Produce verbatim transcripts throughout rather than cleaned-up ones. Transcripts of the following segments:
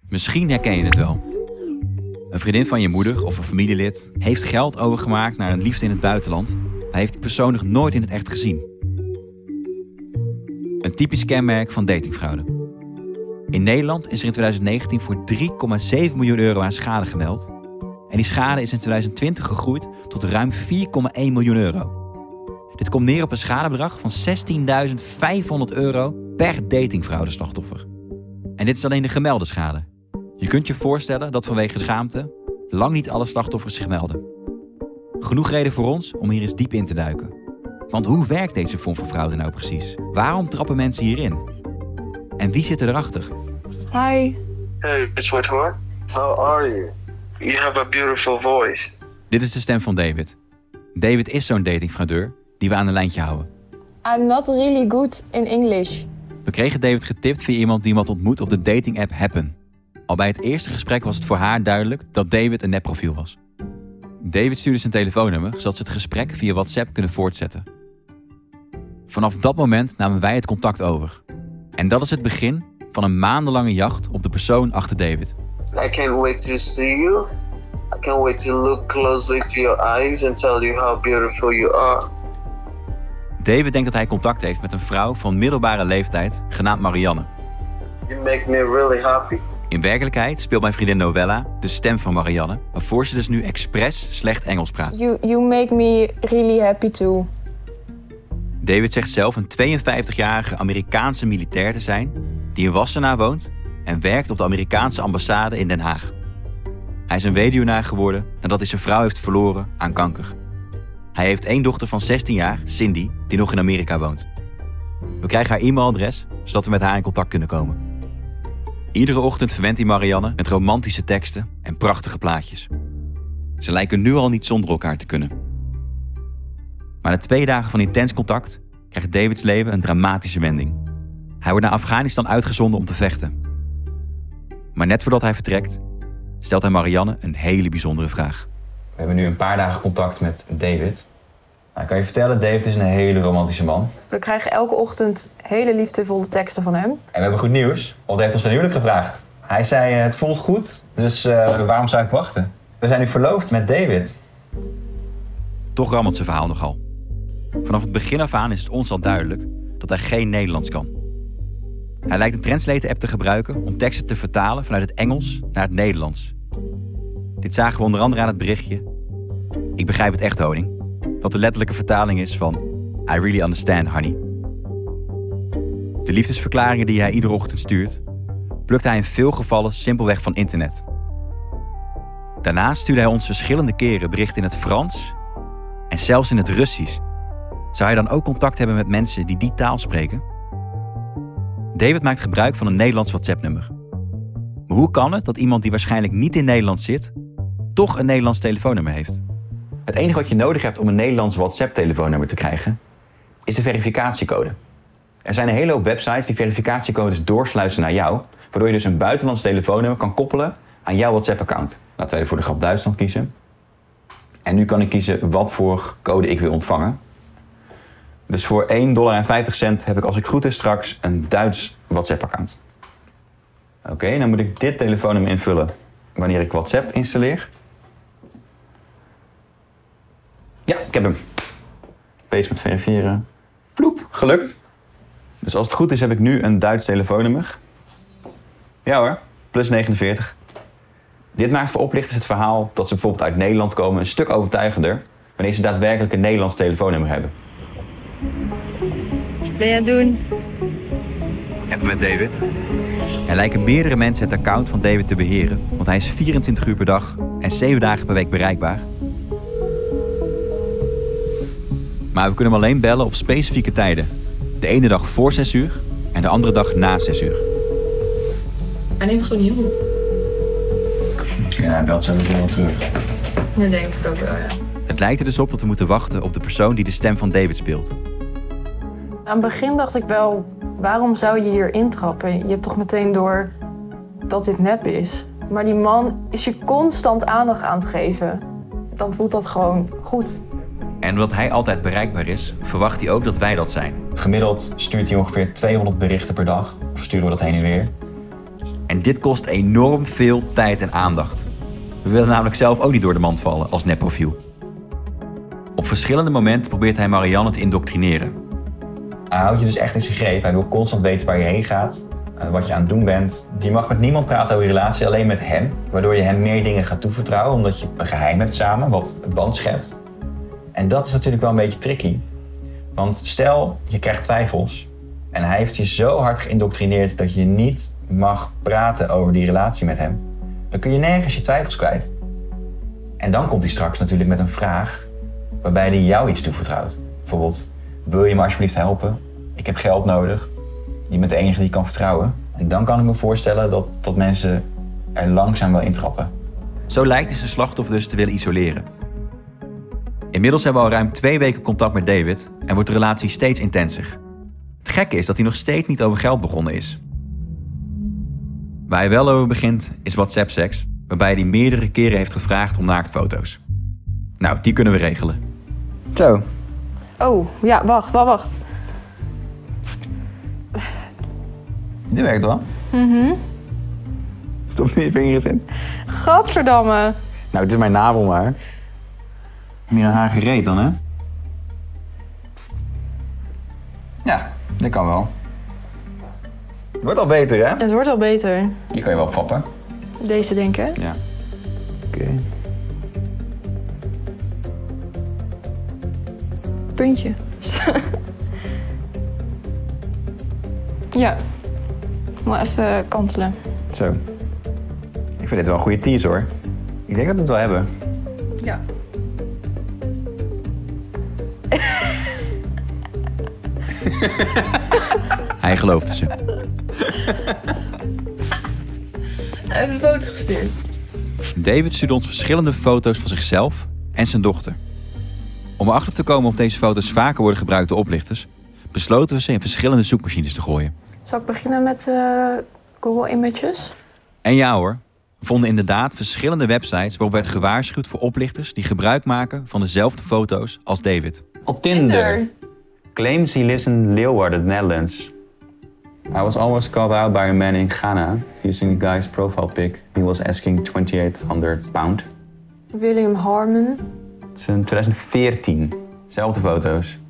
Misschien herken je het wel. Een vriendin van je moeder of een familielid heeft geld overgemaakt naar een liefde in het buitenland. Hij heeft die persoon nog nooit in het echt gezien. Een typisch kenmerk van datingfraude. In Nederland is er in twintig negentien voor drie komma zeven miljoen euro aan schade gemeld. En die schade is in twintig twintig gegroeid tot ruim vier komma één miljoen euro. Dit komt neer op een schadebedrag van zestienduizend vijfhonderd euro per datingfraudeslachtoffer. En dit is alleen de gemelde schade. Je kunt je voorstellen dat vanwege schaamte lang niet alle slachtoffers zich melden. Genoeg reden voor ons om hier eens diep in te duiken. Want hoe werkt deze vorm van fraude nou precies? Waarom trappen mensen hierin? En wie zit er erachter? Hi. Hey, sweetheart. How are you? You have a beautiful voice. Dit is de stem van David. David is zo'n datingfraudeur die we aan een lijntje houden. I'm not really good in English. We kregen David getipt via iemand die hem had ontmoet op de datingapp Happen. Al bij het eerste gesprek was het voor haar duidelijk dat David een nepprofiel was. David stuurde zijn telefoonnummer, zodat ze het gesprek via WhatsApp kunnen voortzetten. Vanaf dat moment namen wij het contact over. En dat is het begin van een maandenlange jacht op de persoon achter David. I can't wait to see you. I can't wait to look closely to your eyes and tell you how beautiful you are. David denkt dat hij contact heeft met een vrouw van middelbare leeftijd, genaamd Marianne. You make me really happy. In werkelijkheid speelt mijn vriendin Novella de stem van Marianne, waarvoor ze dus nu expres slecht Engels praat. You, you make me really happy too. David zegt zelf een tweeënvijftigjarige Amerikaanse militair te zijn die in Wassenaar woont en werkt op de Amerikaanse ambassade in Den Haag. Hij is een weduwnaar geworden nadat hij zijn vrouw heeft verloren aan kanker. Hij heeft één dochter van zestien jaar, Cindy, die nog in Amerika woont. We krijgen haar e-mailadres, zodat we met haar in contact kunnen komen. Iedere ochtend verwendt hij Marianne met romantische teksten en prachtige plaatjes. Ze lijken nu al niet zonder elkaar te kunnen. Maar na twee dagen van intens contact krijgt Davids leven een dramatische wending. Hij wordt naar Afghanistan uitgezonden om te vechten. Maar net voordat hij vertrekt, stelt hij Marianne een hele bijzondere vraag. We hebben nu een paar dagen contact met David. Nou, kan je vertellen, David is een hele romantische man. We krijgen elke ochtend hele liefdevolle teksten van hem. En we hebben goed nieuws, want hij heeft ons zijn huwelijk gevraagd. Hij zei, het voelt goed, dus uh, waarom zou ik wachten? We zijn nu verloofd met David. Toch rammelt zijn verhaal nogal. Vanaf het begin af aan is het ons al duidelijk dat hij geen Nederlands kan. Hij lijkt een translate-app te gebruiken om teksten te vertalen vanuit het Engels naar het Nederlands. Dit zagen we onder andere aan het berichtje: ik begrijp het echt, honing. Wat de letterlijke vertaling is van I really understand, honey. De liefdesverklaringen die hij iedere ochtend stuurt, plukt hij in veel gevallen simpelweg van internet. Daarnaast stuurde hij ons verschillende keren berichten in het Frans en zelfs in het Russisch. Zou hij dan ook contact hebben met mensen die die taal spreken? David maakt gebruik van een Nederlands WhatsApp-nummer. Maar hoe kan het dat iemand die waarschijnlijk niet in Nederland zit, toch een Nederlands telefoonnummer heeft? Het enige wat je nodig hebt om een Nederlands WhatsApp-telefoonnummer te krijgen, is de verificatiecode. Er zijn een hele hoop websites die verificatiecodes doorsluizen naar jou, waardoor je dus een buitenlands telefoonnummer kan koppelen aan jouw WhatsApp-account. Laten we voor de grap Duitsland kiezen. En nu kan ik kiezen wat voor code ik wil ontvangen. Dus voor één dollar en vijftig cent heb ik, als ik goed is, straks een Duits WhatsApp-account. Oké, okay, dan moet ik dit telefoonnummer invullen wanneer ik WhatsApp installeer. Ja, ik heb hem. Paste met verifiëren. Ploep, gelukt. Dus als het goed is, heb ik nu een Duits telefoonnummer. Ja hoor, plus negenenveertig. Dit maakt voor oplichters het verhaal dat ze bijvoorbeeld uit Nederland komen een stuk overtuigender wanneer ze daadwerkelijk een Nederlands telefoonnummer hebben. Wat ben je aan het doen? Appen met David. Er lijken meerdere mensen het account van David te beheren, want hij is vierentwintig uur per dag en zeven dagen per week bereikbaar. Maar we kunnen hem alleen bellen op specifieke tijden. De ene dag voor zes uur en de andere dag na zes uur. Hij neemt gewoon niet op. Ja, hij belt zo weer terug. Dat denk ik ook wel, ja. Het lijkt er dus op dat we moeten wachten op de persoon die de stem van David speelt. Aan het begin dacht ik wel, waarom zou je hier intrappen? Je hebt toch meteen door dat dit nep is. Maar die man is je constant aandacht aan het geven. Dan voelt dat gewoon goed. En omdat hij altijd bereikbaar is, verwacht hij ook dat wij dat zijn. Gemiddeld stuurt hij ongeveer tweehonderd berichten per dag. Of sturen we dat heen en weer. En En dit kost enorm veel tijd en aandacht. We willen namelijk zelf ook niet door de mand vallen als nepprofiel. Op verschillende momenten probeert hij Marianne te indoctrineren. Hij houdt je dus echt in zijn greep. Hij wil constant weten waar je heen gaat, wat je aan het doen bent. Je mag met niemand praten over je relatie, alleen met hem. Waardoor je hem meer dingen gaat toevertrouwen, omdat je een geheim hebt samen, wat een band schept. En dat is natuurlijk wel een beetje tricky. Want stel, je krijgt twijfels en hij heeft je zo hard geïndoctrineerd dat je niet mag praten over die relatie met hem. Dan kun je nergens je twijfels kwijt. En dan komt hij straks natuurlijk met een vraag waarbij hij jou iets toevertrouwt. Bijvoorbeeld, wil je me alsjeblieft helpen? Ik heb geld nodig. Je bent de enige die ik kan vertrouwen. En dan kan ik me voorstellen dat, dat mensen er langzaam wel intrappen. Zo lijkt hij zijn slachtoffer dus te willen isoleren. Inmiddels hebben we al ruim twee weken contact met David en wordt de relatie steeds intenser. Het gekke is dat hij nog steeds niet over geld begonnen is. Waar hij wel over begint is WhatsApp-seks, waarbij hij meerdere keren heeft gevraagd om naaktfoto's. Nou, die kunnen we regelen. Zo. Oh, ja, wacht, wacht, wacht. Dit werkt wel. Mhm. Stop nu je vingers in. Gadverdamme. Nou, het is mijn navel maar. Meer een haar gereed dan, hè? Ja, dat kan wel. Het wordt al beter, hè? Het wordt al beter. Die kan je wel opvappen. Deze denk ik. Ja. Oké. Okay. Puntje. Ja. Ik moet even kantelen. Zo. Ik vind dit wel een goede tease, hoor. Ik denk dat we het wel hebben. Ja. Hij geloofde ze. Hij heeft een foto gestuurd. David stuurde ons verschillende foto's van zichzelf en zijn dochter. Om erachter te komen of deze foto's vaker worden gebruikt door oplichters, besloten we ze in verschillende zoekmachines te gooien. Zal ik beginnen met uh, Google Images? En ja hoor, we vonden inderdaad verschillende websites waarop werd gewaarschuwd voor oplichters die gebruik maken van dezelfde foto's als David. Op Tinder. Tinder. Claims he lives in Leeuwarden, Netherlands. I was almost called out by a man in Ghana using the guy's profile pic. He was asking twenty-eight hundred pound. William Harmon. Het is in twintig veertien. Zelfde foto's.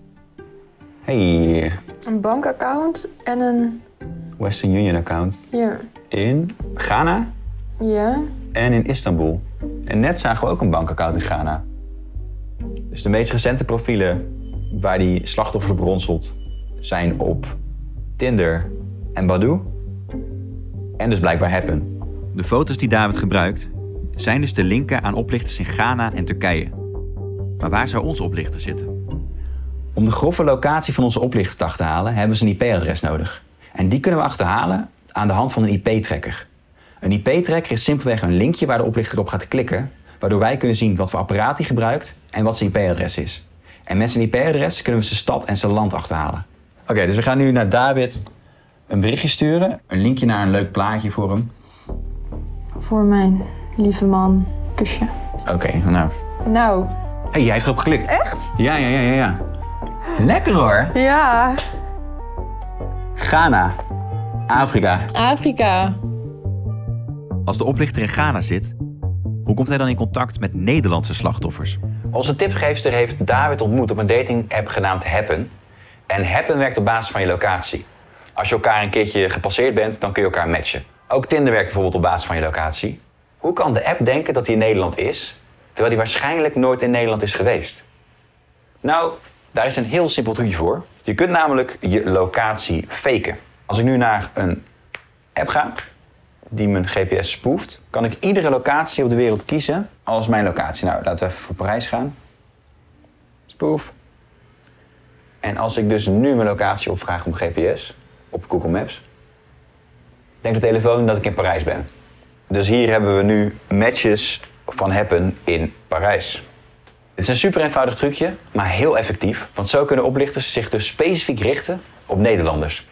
Hey. Een bankaccount en een... Western Union account. Ja. In Ghana. Ja. En in Istanbul. En net zagen we ook een bankaccount in Ghana. Dus de meest recente profielen waar die slachtoffer op ronselt zijn op Tinder en Badoo. En dus blijkbaar Happen. De foto's die David gebruikt zijn dus te linken aan oplichters in Ghana en Turkije. Maar waar zou onze oplichter zitten? Om de grove locatie van onze oplichter te achterhalen hebben ze een I P-adres nodig. En die kunnen we achterhalen aan de hand van een I P-tracker. Een I P-tracker is simpelweg een linkje waar de oplichter op gaat klikken, waardoor wij kunnen zien wat voor apparaat hij gebruikt en wat zijn I P-adres is. En met zijn I P-adres kunnen we zijn stad en zijn land achterhalen. Oké, okay, dus we gaan nu naar David een berichtje sturen. Een linkje naar een leuk plaatje voor hem. Voor mijn lieve man. Kusje. Oké, okay, nou. Nou. Hé, hey, jij heeft erop geklikt. Echt? Ja, ja, ja, ja, ja. Lekker hoor. Ja. Ghana. Afrika. Afrika. Als de oplichter in Ghana zit, hoe komt hij dan in contact met Nederlandse slachtoffers? Onze tipgeefster heeft David ontmoet op een dating-app genaamd Happen. En Happen werkt op basis van je locatie. Als je elkaar een keertje gepasseerd bent, dan kun je elkaar matchen. Ook Tinder werkt bijvoorbeeld op basis van je locatie. Hoe kan de app denken dat hij in Nederland is, terwijl hij waarschijnlijk nooit in Nederland is geweest? Nou, daar is een heel simpel trucje voor. Je kunt namelijk je locatie faken. Als ik nu naar een app ga, die mijn G P S spoeft, kan ik iedere locatie op de wereld kiezen als mijn locatie. Nou, laten we even voor Parijs gaan. Spoef. En als ik dus nu mijn locatie opvraag op G P S, op Google Maps, denkt de telefoon dat ik in Parijs ben. Dus hier hebben we nu matches van Happen in Parijs. Het is een super eenvoudig trucje, maar heel effectief. Want zo kunnen oplichters zich dus specifiek richten op Nederlanders.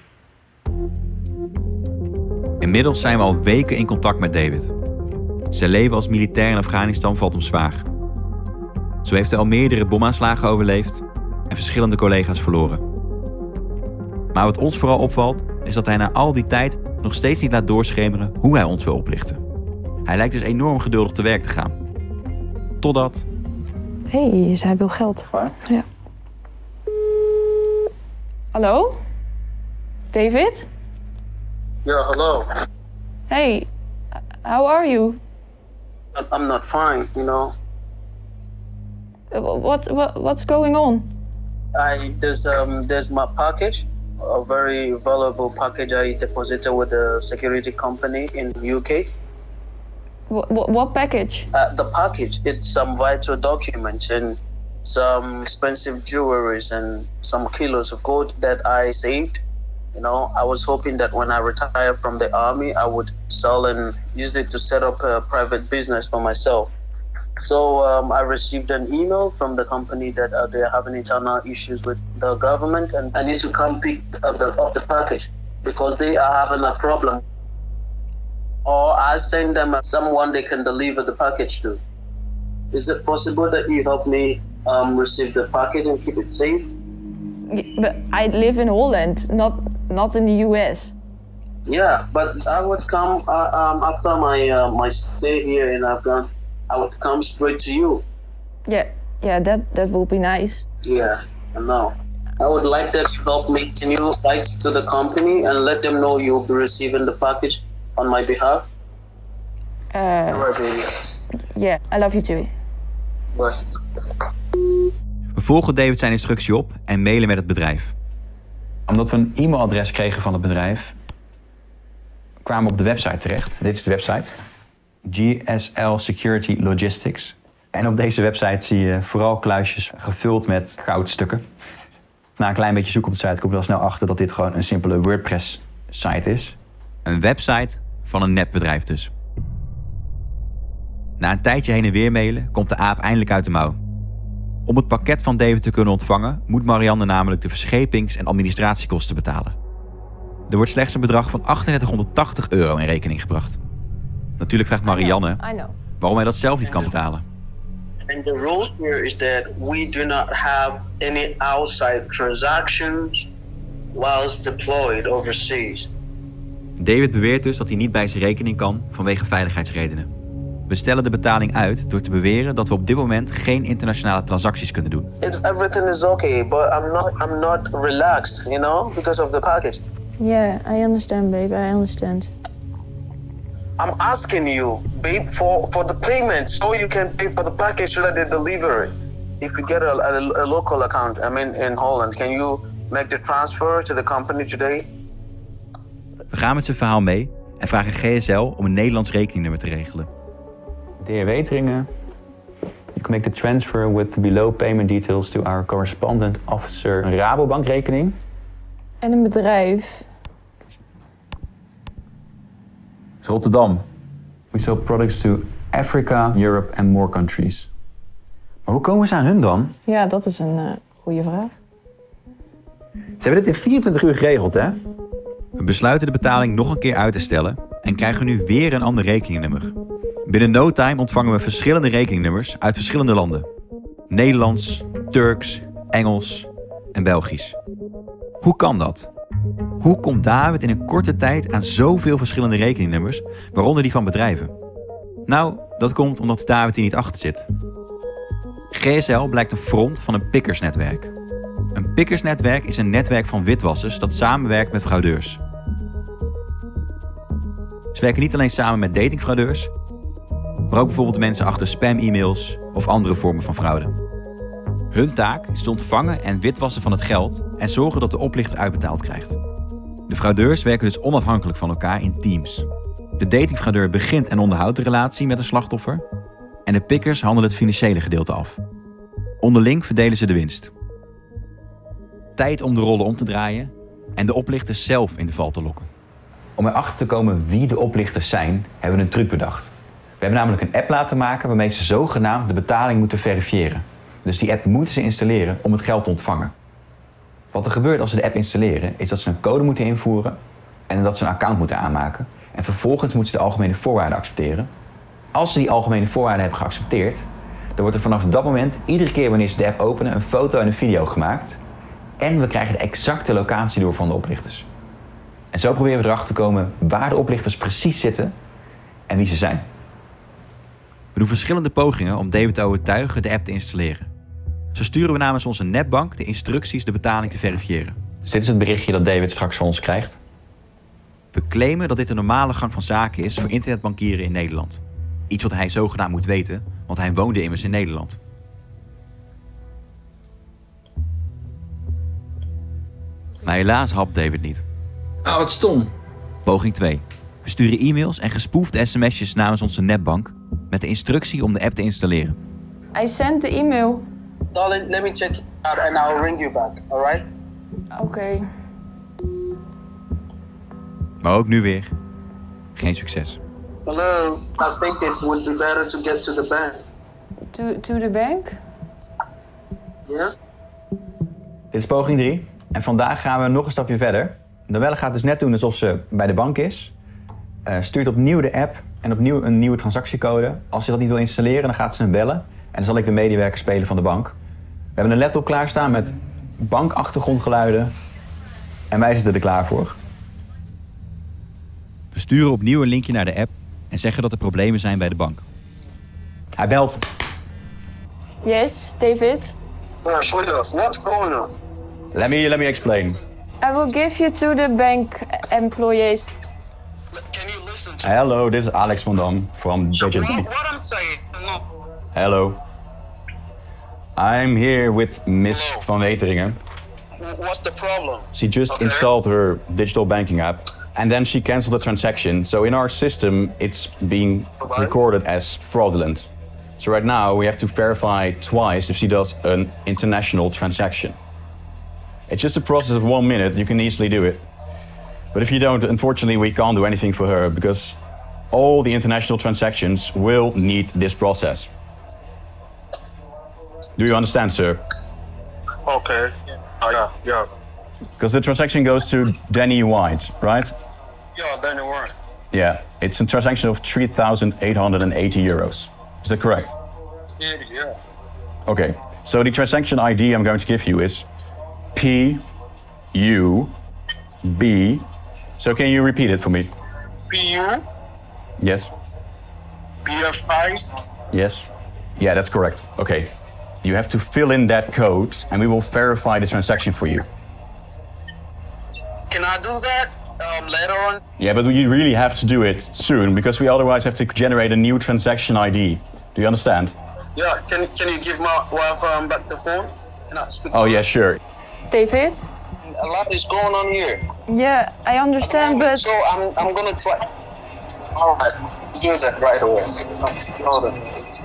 Inmiddels zijn we al weken in contact met David. Zijn leven als militair in Afghanistan valt hem zwaar. Zo heeft hij al meerdere bomaanslagen overleefd en verschillende collega's verloren. Maar Maar wat ons vooral opvalt, is dat hij na al die tijd nog steeds niet laat doorschemeren hoe hij ons wil oplichten. Hij lijkt dus enorm geduldig te werk te gaan. Totdat... Hé, hey, zij wil geld. Waar? Ja. Hallo? David? Yeah, hello. Hey, how are you? I'm not fine, you know. What, what, what's going on? I there's um there's my package, a very valuable package I deposited with the security company in U K. What, what, what package? Uh, the package, it's some vital documents and some expensive jewelries and some kilos of gold that I saved. You know, I was hoping that when I retire from the army, I would sell and use it to set up a private business for myself. So um, I received an email from the company that uh, they're having internal issues with the government, and I need to come pick up the, up the package because they are having a problem. Or I send them someone they can deliver the package to. Is it possible that you help me um, receive the package and keep it safe? But I live in Holland, not not in the U S. Yeah, but I would come uh, um, after my uh, my stay here in Afghan. I would come straight to you. Yeah, yeah, that that would be nice. Yeah, I know. I would like that you help me. Can you write to the company and let them know you'll be receiving the package on my behalf? Uh, Alright, baby. yeah, I love you too. Bye. We volgen David zijn instructie op en mailen met het bedrijf. Omdat we een e-mailadres kregen van het bedrijf, kwamen we op de website terecht. Dit is de website. G S L Security Logistics. En op deze website zie je vooral kluisjes gevuld met goudstukken. Na een klein beetje zoeken op de site kom je wel snel achter dat dit gewoon een simpele WordPress-site is. Een website van een netbedrijf dus. Na een tijdje heen en weer mailen komt de aap eindelijk uit de mouw. Om het pakket van David te kunnen ontvangen, moet Marianne namelijk de verschepings- en administratiekosten betalen. Er wordt slechts een bedrag van achtduizend euro in rekening gebracht. Natuurlijk vraagt Marianne I know, I know. waarom hij dat zelf niet kan betalen. And the rule here is that we do not have any outside transactions whilst deployed overseas. David beweert dus dat hij niet bij zijn rekening kan vanwege veiligheidsredenen. We stellen de betaling uit door te beweren dat we op dit moment geen internationale transacties kunnen doen. It, everything is okay, but I'm not I'm not relaxed, you know, because of the package. Yeah, I understand, babe. I understand. I'm asking you, babe, for, for the payment so you can pay for the package so that they deliver it. If you get a, a, a local account, I mean in Holland, can you make the transfer to the company today? We gaan met zijn verhaal mee en vragen G S L om een Nederlands rekeningnummer te regelen. De heer Weteringen, you can make the transfer with the below payment details to our correspondent officer. Een Rabobank rekening. En een bedrijf. Rotterdam. We sell products to Africa, Europe and more countries. Maar hoe komen ze aan hun dan? Ja, dat is een uh, goede vraag. Ze hebben dit in vierentwintig uur geregeld, hè? We besluiten de betaling nog een keer uit te stellen en krijgen nu weer een ander rekeningnummer. Binnen no time ontvangen we verschillende rekeningnummers uit verschillende landen. Nederlands, Turks, Engels en Belgisch. Hoe kan dat? Hoe komt David in een korte tijd aan zoveel verschillende rekeningnummers, waaronder die van bedrijven? Nou, dat komt omdat David hier niet achter zit. G S L blijkt een front van een pickersnetwerk. Een pickersnetwerk is een netwerk van witwassers dat samenwerkt met fraudeurs. Ze werken niet alleen samen met datingfraudeurs, maar ook bijvoorbeeld de mensen achter spam-e-mails of andere vormen van fraude. Hun taak is te ontvangen en witwassen van het geld en zorgen dat de oplichter uitbetaald krijgt. De fraudeurs werken dus onafhankelijk van elkaar in teams. De datingfraudeur begint en onderhoudt de relatie met een slachtoffer en de pickers handelen het financiële gedeelte af. Onderling verdelen ze de winst. Tijd om de rollen om te draaien en de oplichters zelf in de val te lokken. Om erachter te komen wie de oplichters zijn, hebben we een truc bedacht. We hebben namelijk een app laten maken waarmee ze zogenaamd de betaling moeten verifiëren. Dus die app moeten ze installeren om het geld te ontvangen. Wat er gebeurt als ze de app installeren, is dat ze een code moeten invoeren en dat ze een account moeten aanmaken. En vervolgens moeten ze de algemene voorwaarden accepteren. Als ze die algemene voorwaarden hebben geaccepteerd, dan wordt er vanaf dat moment iedere keer wanneer ze de app openen een foto en een video gemaakt. En we krijgen de exacte locatie door van de oplichters. En zo proberen we erachter te komen waar de oplichters precies zitten en wie ze zijn. We doen verschillende pogingen om David te overtuigen de app te installeren. Zo sturen we namens onze netbank de instructies de betaling te verifiëren. Dus dit is het berichtje dat David straks van ons krijgt. We claimen dat dit de normale gang van zaken is voor internetbankieren in Nederland. Iets wat hij zogenaamd moet weten, want hij woonde immers in Nederland. Maar helaas helpt David niet. Ah, wat stom. Poging twee. We sturen e-mails en gespoefde sms'jes namens onze netbank met de instructie om de app te installeren. I sent the email. Darling, let me check it out and I'll ring you back, alright? Oké. Okay. Maar ook nu weer geen succes. Hello, I think it would be better to get to the bank. To, to the bank? Yeah? Dit is poging drie. En vandaag gaan we nog een stapje verder. Noelle gaat dus net doen alsof ze bij de bank is. Uh, stuurt opnieuw de app en opnieuw een nieuwe transactiecode. Als ze dat niet wil installeren, dan gaat ze hem bellen. En dan zal ik de medewerker spelen van de bank. We hebben een laptop klaarstaan met bankachtergrondgeluiden. En wij zitten er klaar voor. We sturen opnieuw een linkje naar de app en zeggen dat er problemen zijn bij de bank. Hij belt. Yes, David? Yeah, sweetheart, what's going on? Let me, let me explain. I will give you to the bank employees. Can you listen to Hello, this is Alex van Dam from Digit me? Bank. What I'm saying? No. Hello. I'm here with Miss Van Weteringen. What's the problem? She just Okay. installed her digital banking app and then she canceled the transaction. So in our system, it's being Alright. recorded as fraudulent. So right now we have to verify twice if she does an international transaction. It's just a process of one minute. You can easily do it. But if you don't, unfortunately, we can't do anything for her because all the international transactions will need this process. Do you understand, sir? Okay. Oh, yeah, yeah. Because the transaction goes to Danny White, right? Yeah, then it works. Yeah, it's a transaction of three thousand eight hundred eighty euros. Is that correct? Yeah, yeah. Okay, so the transaction I D I'm going to give you is P U B. So can you repeat it for me? P U? Yes. P F I? Yes. Yeah, that's correct. Okay. You have to fill in that code and we will verify the transaction for you. Can I do that um, later on? Yeah, but you really have to do it soon because we otherwise have to generate a new transaction I D. Do you understand? Yeah, can, can you give my wife um, back the phone? Can I speak Oh to yeah, her? sure. David? A lot is going on here. Yeah, I understand, but... So I'm, I'm gonna try. Alright, do that right away. Hold on.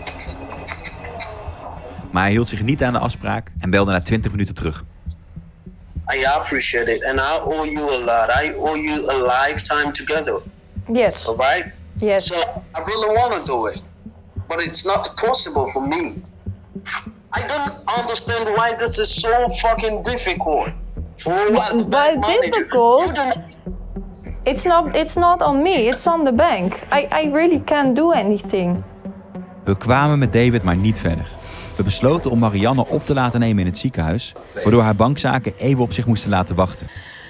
Maar hij hield zich niet aan de afspraak en belde na twintig minuten terug. I appreciate it and I owe you a lot. I owe you a lifetime together. Yes, Alright? yes. So I really want to do it, but it's not possible for me. I don't understand why this is so fucking difficult. Why Why difficult? It's not, it's not on me, it's on the bank. I, I really can't do anything. We kwamen met David maar niet verder. We besloten om Marianne op te laten nemen in het ziekenhuis, waardoor haar bankzaken even op zich moesten laten wachten.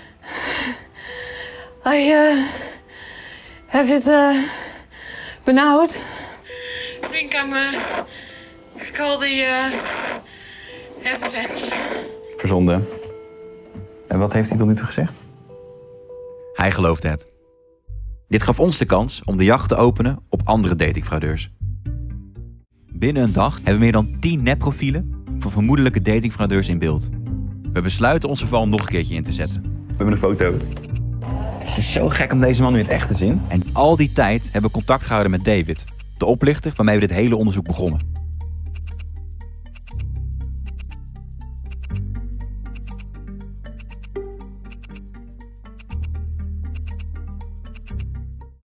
I uh, have it uh, benauwd. I think I'm uh, call the uh, ambulance. Verzonden. En wat heeft hij tot nu toe gezegd? Hij geloofde het. Dit gaf ons de kans om de jacht te openen op andere datingfraudeurs. Binnen een dag hebben we meer dan tien nepprofielen van vermoedelijke datingfraudeurs in beeld. We besluiten onze val nog een keertje in te zetten. We hebben een foto. Het is zo gek om deze man nu in het echt te zien. En al die tijd hebben we contact gehouden met David, de oplichter waarmee we dit hele onderzoek begonnen.